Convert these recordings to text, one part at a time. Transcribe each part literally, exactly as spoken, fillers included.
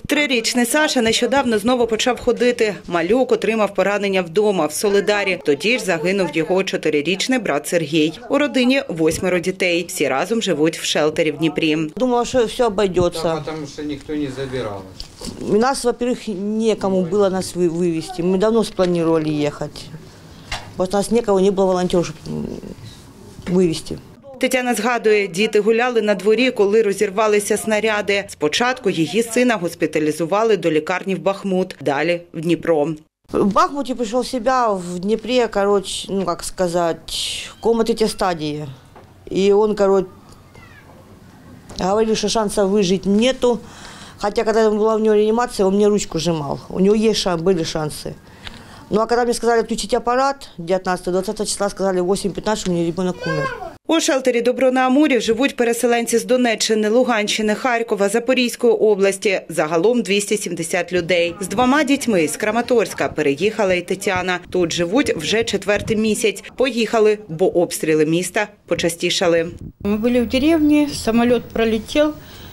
Трирічний Саша нещодавно знову почав ходити. Малюк отримав поранення вдома, в Солидарі. Тоді ж загинув його чотирирічний брат Сергій. У родині восьмеро дітей. Всі разом живуть в шелтері в Дніпрі. Думала, що все обійдеться. Да, потому что никто не забирал. У нас, во-первых, некому было нас вывести. Мы давно спланировали ехать. Просто у нас никого не было волонтеров, чтобы вывести. Тетяна згадує, діти гуляли на дворі, коли розірвалися снаряди. Спочатку її сина госпіталізували до лікарні в Бахмут, далі в Дніпро. В Бахмуте пришел в себя, в Днепре, короче, ну как сказать, кома третьей стадии. И он, короче, говорил, что шансов выжить нету. Хотя, когда была у него реанимация, он мне ручку сжимал. У него есть шанс, были шансы. Ну а когда мне сказали отключить аппарат, девятнадцатого-двадцатого числа сказали в восемь пятнадцать, у меня ребенок умер. У шелтері «Добро на Амурі» живуть переселенці з Донеччини, Луганщини, Харкова, Запорізької області. Загалом двісті сімдесят людей. З двома дітьми з Краматорська переїхала і Тетяна. Тут живуть вже четвертий місяць. Поїхали, бо обстріли міста почастішали. Ми були в деревні, самоліт пролетів.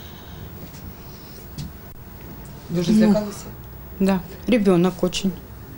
Дуже злякалися? Да, ребенок очень.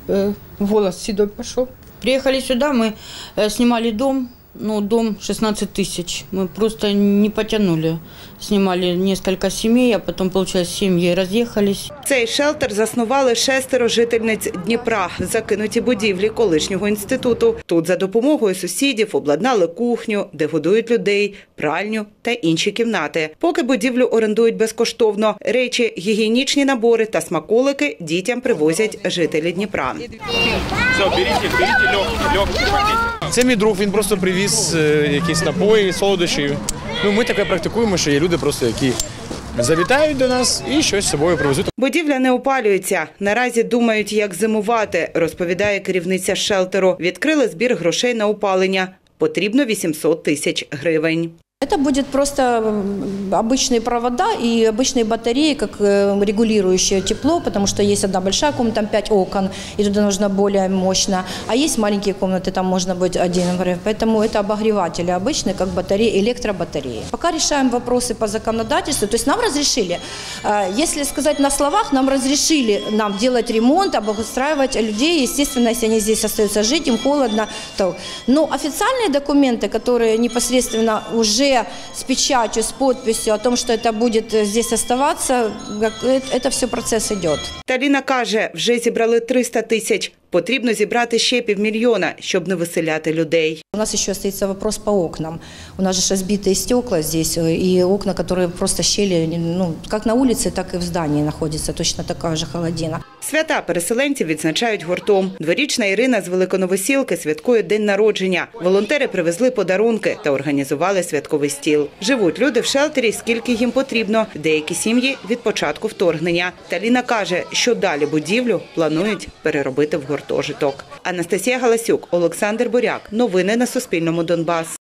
Волос седой пошел. Приехали сюда, мы снимали дом. Ну, дом шестнадцать тысяч. Мы просто не потянули. Снимали несколько семей, а потом, получилось, семьи разъехались. Цей шелтер заснували шестеро жительниць Дніпра. Закинуті будівлі колишнього інституту. Тут за допомогою сусідів обладнали кухню, де годують людей, пральню та інші кімнати. Поки будівлю орендують безкоштовно. Речі, гігієнічні набори та смаколики дітям привозять жителі Дніпра. Все, беріть, беріть легкі, легкі пакети. Це мій друг, він просто привіз якісь напої, солодощі. Ну, ми таке практикуємо, що є люди, просто, які завітають до нас і щось з собою привезуть. Будівля не опалюється. Наразі думають, як зимувати, розповідає керівниця шелтеру. Відкрили збір грошей на опалення. Потрібно вісімсот тисяч гривень. Это будет просто обычные провода и обычные батареи, как регулирующее тепло, потому что есть одна большая комната, там пять окон, и туда нужно более мощно. А есть маленькие комнаты, там можно быть один. Поэтому это обогреватели обычные, как батареи, электробатареи. Пока решаем вопросы по законодательству. То есть нам разрешили, если сказать на словах, нам разрешили нам делать ремонт, обустраивать людей. Естественно, если они здесь остаются жить, им холодно. То. Но официальные документы, которые непосредственно уже с печатью, с подписью о том, что это будет здесь оставаться, это все процесс идет. Таліна каже, вже зібрали триста тисяч. Потрібно зібрати ще півмільйона, щоб не виселяти людей. У нас еще остается вопрос по окнам. У нас же разбитые стекла здесь, и окна, которые просто щели, ну, как на улице, так и в здании находится, точно такая же холодина. Свята переселенців відзначають гуртом. Дворічна Ірина з Великоновосілки святкує день народження. Волонтери привезли подарунки та організували святковий стіл. Живуть люди в шелтері, скільки їм потрібно. Деякі сім'ї від початку вторгнення. Таліна каже, що далі будівлю планують переробити в гуртожиток. Анастасія Галасюк, Олександр Буряк. Новини на Суспільному. Донбас.